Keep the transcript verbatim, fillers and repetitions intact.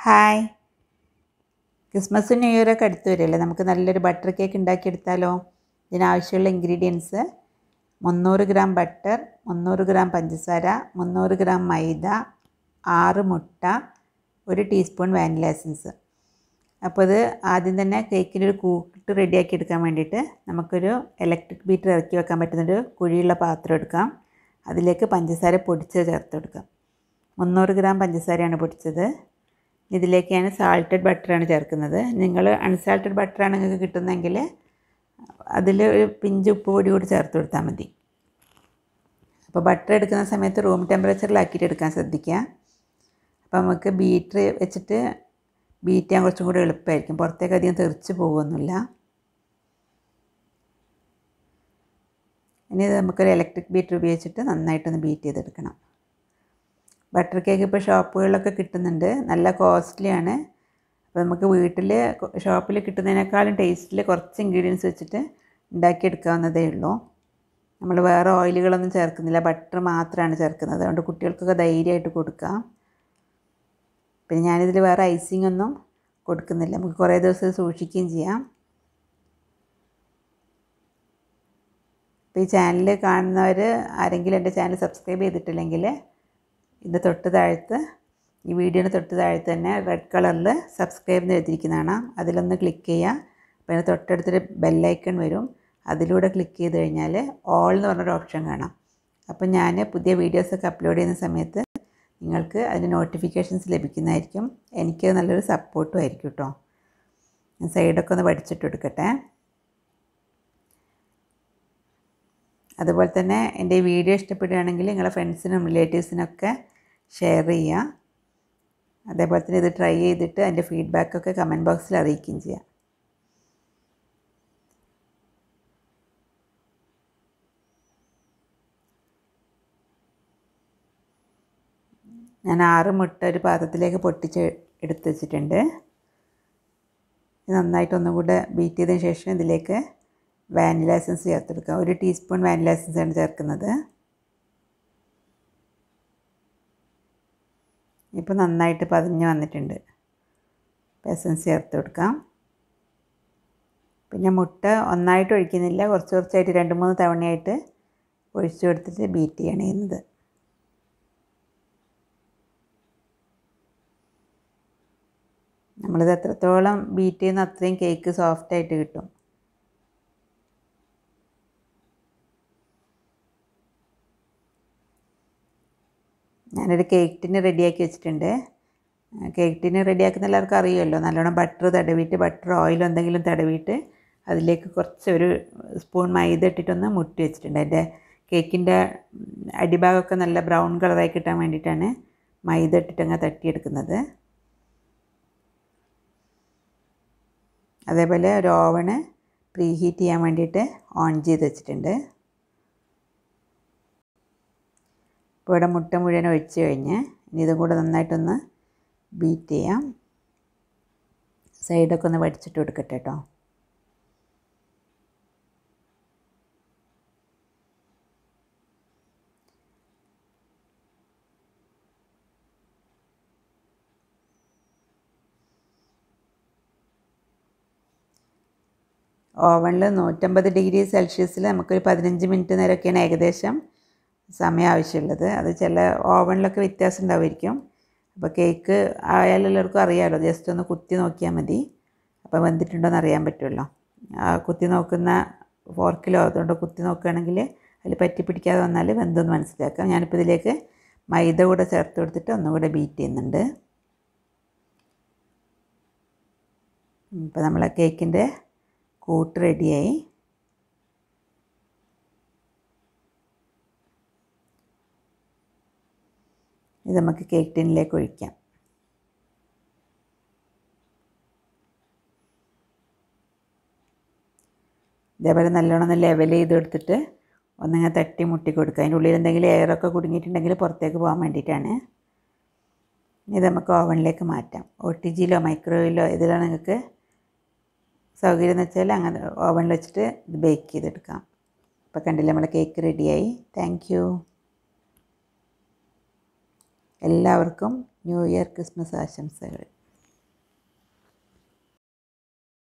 Hi, ക്രിസ്മസും new ഇയറൊക്കെ അടുത്ത് വരില്ലേ, നമുക്ക് നല്ലൊരു ബട്ടർ കേക്ക് ഉണ്ടാക്കിയെടുത്താലോ? ഇതിനാവശ്യമുള്ള ഇൻഗ്രീഡിയൻസ്: മുന്നൂറ് ഗ്രാം ബട്ടർ, മുന്നൂറ് ഗ്രാം പഞ്ചസാര, മുന്നൂറ് ഗ്രാം മൈദ, ആറ് മുട്ട, ഒരു ടീസ്പൂൺ വാനില എസൻസ്. അപ്പോൾ ഇത് ആദ്യം തന്നെ കേക്കിനൊരു കൂട്ട് റെഡിയാക്കി എടുക്കാൻ വേണ്ടിയിട്ട് നമുക്കൊരു ഇലക്ട്രിക് ബീറ്റർ ഇറക്കി വെക്കാൻ പറ്റുന്നൊരു കുഴിയുള്ള പാത്രം എടുക്കാം. അതിലേക്ക് പഞ്ചസാര പൊടിച്ചത് ചേർത്ത് കൊടുക്കാം. മുന്നൂറ് ഗ്രാം പഞ്ചസാരയാണ് പൊടിച്ചത്. ഇതിലേക്ക് ഞാൻ സാൾട്ടഡ് ബട്ടറാണ് ചേർക്കുന്നത്. നിങ്ങൾ അൺസാൾട്ടഡ് ബട്ടറാണ് നിങ്ങൾക്ക് കിട്ടുന്നതെങ്കിൽ അതിൽ ഒരു പിഞ്ച് ഉപ്പ് പൊടി കൂടി ചേർത്ത് കൊടുത്താൽ മതി. അപ്പോൾ ബട്ടർ എടുക്കുന്ന സമയത്ത് റൂം ടെമ്പറേച്ചറിലാക്കിയിട്ട് എടുക്കാൻ ശ്രദ്ധിക്കുക. അപ്പോൾ നമുക്ക് ബീറ്റർ വെച്ചിട്ട് ബീറ്റ് ചെയ്യാൻ കുറച്ചും കൂടി എളുപ്പമായിരിക്കും, പുറത്തേക്ക് അധികം തെറിച്ച് പോകുമൊന്നുമില്ല. ഇനി ഇത് നമുക്കൊരു ഇലക്ട്രിക് ബീറ്റർ ഉപയോഗിച്ചിട്ട് നന്നായിട്ടൊന്ന് ബീറ്റ് ചെയ്തെടുക്കണം. ബട്ടർ കേക്ക് ഇപ്പോൾ ഷോപ്പുകളിലൊക്കെ കിട്ടുന്നുണ്ട്, നല്ല കോസ്റ്റ്ലിയാണ്. അപ്പോൾ നമുക്ക് വീട്ടിൽ ഷോപ്പിൽ കിട്ടുന്നതിനേക്കാളും ടേസ്റ്റിൽ കുറച്ച് ഇൻഗ്രീഡിയൻസ് വെച്ചിട്ട് ഉണ്ടാക്കിയെടുക്കാവുന്നതേ ഉള്ളൂ. നമ്മൾ വേറെ ഓയിലുകളൊന്നും ചേർക്കുന്നില്ല, ബട്ടർ മാത്രമാണ് ചേർക്കുന്നത്. അതുകൊണ്ട് കുട്ടികൾക്കൊക്കെ ധൈര്യമായിട്ട് കൊടുക്കാം. പിന്നെ ഞാനിതിൽ വേറെ ഐസിംഗ് ഒന്നും കൊടുക്കുന്നില്ല, നമുക്ക് കുറേ ദിവസം സൂക്ഷിക്കുകയും ചെയ്യാം. ഇപ്പോൾ ഈ ചാനൽ കാണുന്നവർ ആരെങ്കിലും എൻ്റെ ചാനൽ സബ്സ്ക്രൈബ് ചെയ്തിട്ടില്ലെങ്കിൽ ഇതിൻ്റെ തൊട്ട് താഴത്ത്, ഈ വീഡിയോയുടെ തൊട്ട് താഴത്ത് തന്നെ റെഡ് കളറിൽ സബ്സ്ക്രൈബ് എന്ന് എഴുതിയിരിക്കുന്നതാണ്, അതിലൊന്ന് ക്ലിക്ക് ചെയ്യുക. അപ്പോൾ അതിന് തൊട്ടടുത്തൊരു ബെല്ലൈക്കൺ വരും, അതിലൂടെ ക്ലിക്ക് ചെയ്ത് കഴിഞ്ഞാൽ ഓൾ എന്ന് പറഞ്ഞൊരു ഓപ്ഷൻ കാണാം. അപ്പോൾ ഞാൻ പുതിയ വീഡിയോസൊക്കെ അപ്ലോഡ് ചെയ്യുന്ന സമയത്ത് നിങ്ങൾക്ക് അതിന് നോട്ടിഫിക്കേഷൻസ് ലഭിക്കുന്നതായിരിക്കും. എനിക്ക് നല്ലൊരു സപ്പോർട്ടും ആയിരിക്കും കേട്ടോ. ഞാൻ സൈഡൊക്കെ ഒന്ന് പഠിച്ചിട്ട് എടുക്കട്ടെ. അതുപോലെ തന്നെ എൻ്റെ ഈ വീഡിയോ ഇഷ്ടപ്പെടുകയാണെങ്കിൽ നിങ്ങളുടെ ഫ്രണ്ട്സിനും റിലേറ്റീവ്സിനൊക്കെ ഷെയർ ചെയ്യുക. അതേപോലെ തന്നെ ഇത് ട്രൈ ചെയ്തിട്ട് അതിൻ്റെ ഫീഡ്ബാക്കൊക്കെ കമൻറ്റ് ബോക്സിൽ അറിയിക്കുകയും ചെയ്യാം. ഞാൻ ആറ് മുട്ട ഒരു പാത്രത്തിലേക്ക് പൊട്ടിച്ച് എടുത്ത് വെച്ചിട്ടുണ്ട്. ഇത് നന്നായിട്ട് ഒന്നും കൂടെ ബീറ്റ് ചെയ്തതിന് ശേഷം ഇതിലേക്ക് വാനില എസൻസ് ചേർത്തെടുക്കാം. ഒരു ടീസ്പൂൺ വാനില എസൻസ് ആണ് ചേർക്കുന്നത്. ഇപ്പോൾ നന്നായിട്ട് പതിഞ്ഞ് വന്നിട്ടുണ്ട്. എസൻസ് ചേർത്ത് കൊടുക്കാം. പിന്നെ മുട്ട ഒന്നായിട്ട് ഒഴിക്കുന്നില്ല, കുറച്ച് കുറച്ചായിട്ട് രണ്ട് മൂന്ന് തവണയായിട്ട് ഒഴിച്ചു കൊടുത്തിട്ട് ബീറ്റ് ചെയ്യണം ചെയ്യുന്നത്. നമ്മളിത് എത്രത്തോളം ബീറ്റ് ചെയ്യുന്ന അത്രയും കേക്ക് സോഫ്റ്റായിട്ട് കിട്ടും. ഞാനൊരു കേക്ക് ടിന് റെഡിയാക്കി വെച്ചിട്ടുണ്ട്. കേക്ക് ടിന് റെഡിയാക്കുന്ന എല്ലാവർക്കും അറിയുമല്ലോ, നല്ലോണം ബട്ടർ തടവിയിട്ട്, ബട്ടർ ഓയിൽ എന്തെങ്കിലും തടവിയിട്ട് അതിലേക്ക് കുറച്ച് ഒരു സ്പൂൺ മൈദ ഇട്ടിട്ടൊന്ന് മുട്ടി വെച്ചിട്ടുണ്ട്. അതിൻ്റെ കേക്കിൻ്റെ അടിഭാഗമൊക്കെ നല്ല ബ്രൗൺ കളറായി കിട്ടാൻ വേണ്ടിയിട്ടാണ് മൈദ ഇട്ടിട്ടങ്ങ് തട്ടിയെടുക്കുന്നത്. അതേപോലെ ഒരു ഓവണ് പ്രീ ഹീറ്റ് ചെയ്യാൻ വേണ്ടിയിട്ട് ഓൺ ചെയ്ത് വെച്ചിട്ടുണ്ട്. ഇപ്പോൾ ഇവിടെ മുട്ട മുഴുവൻ ഒഴിച്ച് കഴിഞ്ഞ് ഇനി ഇതും കൂടെ നന്നായിട്ടൊന്ന് ബീറ്റ് ചെയ്യാം. സൈഡൊക്കെ ഒന്ന് വടിച്ചിട്ട് കൊടുക്കട്ടെ കേട്ടോ. ഓവണിൽ നൂറ്റമ്പത് ഡിഗ്രി സെൽഷ്യസിൽ നമുക്കൊരു പതിനഞ്ച് മിനിറ്റ് നേരമൊക്കെയാണ് ഏകദേശം സമയം ആവശ്യമുള്ളത്. അത് ചില ഓവണിലൊക്കെ വ്യത്യാസം ഉണ്ടാവുമായിരിക്കും. അപ്പോൾ കേക്ക് ആയാലും എല്ലാവർക്കും അറിയാമല്ലോ, ജസ്റ്റ് ഒന്ന് കുത്തി നോക്കിയാൽ മതി, അപ്പോൾ വെന്തിട്ടുണ്ടോ എന്ന് അറിയാൻ പറ്റുമല്ലോ. ആ കുത്തി നോക്കുന്ന ഫോർക്കിലോ അതുകൊണ്ടോ കുത്തി നോക്കുകയാണെങ്കിൽ അതിൽ പറ്റി പിടിക്കാതെ വന്നാൽ വെന്തെന്ന് മനസ്സിലാക്കാം. ഞാനിപ്പോൾ ഇതിലേക്ക് മൈദ കൂടെ ചേർത്ത് കൊടുത്തിട്ട് ഒന്നുകൂടെ ബീറ്റ് ചെയ്യുന്നുണ്ട്. ഇപ്പോൾ നമ്മളെ കേക്കിൻ്റെ കൂട്ട് റെഡിയായി. ഇത് നമുക്ക് കേക്ക് ടിന്നിലേക്ക് ഒഴിക്കാം. ഇതേപോലെ നല്ലോണം ഒന്ന് ലെവൽ ചെയ്ത് കൊടുത്തിട്ട് ഒന്നിങ്ങനെ തട്ടി മുട്ടി കൊടുക്കുക. അതിൻ്റെ ഉള്ളിൽ എന്തെങ്കിലും എയറൊക്കെ കുടുങ്ങിയിട്ടുണ്ടെങ്കിൽ പുറത്തേക്ക് പോകാൻ വേണ്ടിയിട്ടാണ്. ഇത് നമുക്ക് ഓവനിലേക്ക് മാറ്റാം. ഒ ടി ജിയിലോ മൈക്രോവേവിലോ ഇതിലാണ് നിങ്ങൾക്ക് സൗകര്യം എന്ന് വെച്ചാൽ അങ്ങനെ ഓവനിൽ വെച്ചിട്ട് ഇത് ബേക്ക് ചെയ്തെടുക്കാം. ഇപ്പോൾ കണ്ടില്ലേ, നമ്മുടെ കേക്ക് റെഡിയായി. Thank you. എല്ലാവർക്കും ന്യൂ ഇയർ ക്രിസ്മസ് ആശംസകൾ.